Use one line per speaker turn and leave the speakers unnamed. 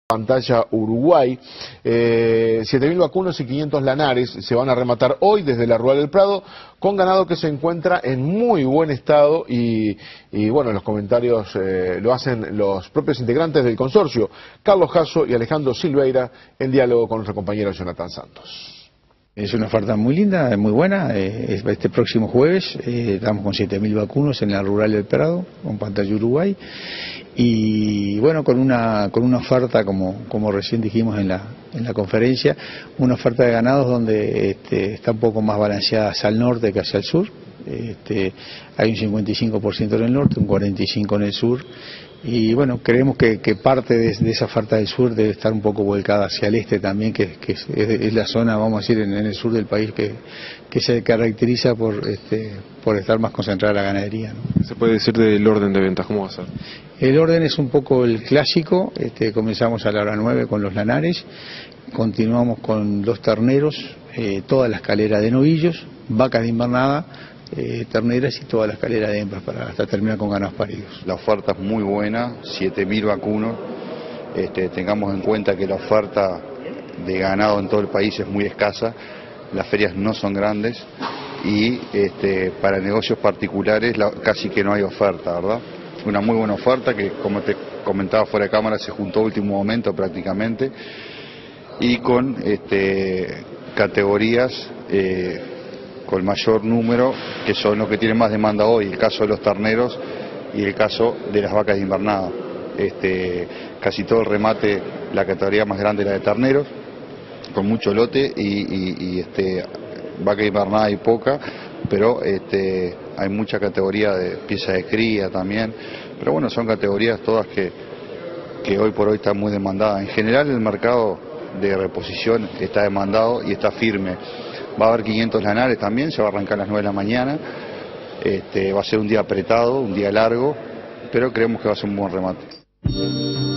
Pantalla Uruguay. 7.000 vacunos y 500 lanares se van a rematar hoy desde la Rural del Prado con ganado que se encuentra en muy buen estado y bueno, los comentarios lo hacen los propios integrantes del consorcio, Carlos Jasso y Alejandro Silveira, en diálogo con nuestro compañero Jonathan Santos.
Es una oferta muy linda, muy buena. Este próximo jueves estamos con 7.000 vacunos en la Rural del Prado, con Pantalla Uruguay. Y bueno, con una oferta, como recién dijimos en la conferencia, una oferta de ganados donde está un poco más balanceada hacia el norte que hacia el sur. Hay un 55% en el norte, un 45% en el sur. Y bueno, creemos que parte de esa oferta del sur debe estar un poco volcada hacia el este también, que es la zona, vamos a decir, en el sur del país que se caracteriza por estar más concentrada la ganadería, ¿no?
¿Se puede decir del orden de ventas? ¿Cómo va a ser?
El orden es un poco el clásico. Comenzamos a la hora 9 con los lanares, continuamos con los terneros, toda la escalera de novillos, vacas de invernada, terneras y toda la escalera de hembras hasta terminar con ganados paridos.
La oferta es muy buena, 7.000 vacunos. Tengamos en cuenta que la oferta de ganado en todo el país es muy escasa, las ferias no son grandes y para negocios particulares casi que no hay oferta, ¿verdad? Una muy buena oferta que, como te comentaba fuera de cámara, se juntó a último momento prácticamente y con categorías con mayor número, que son los que tienen más demanda hoy, el caso de los terneros y el caso de las vacas de invernada. Casi todo el remate, la categoría más grande es la de terneros, con mucho lote y vaca de invernada hay poca, pero hay mucha categoría de pieza de cría también, pero bueno, son categorías todas que hoy por hoy están muy demandadas. En general el mercado de reposición está demandado y está firme. Va a haber 500 lanares también, se va a arrancar a las 9 de la mañana, va a ser un día apretado, un día largo, pero creemos que va a ser un buen remate.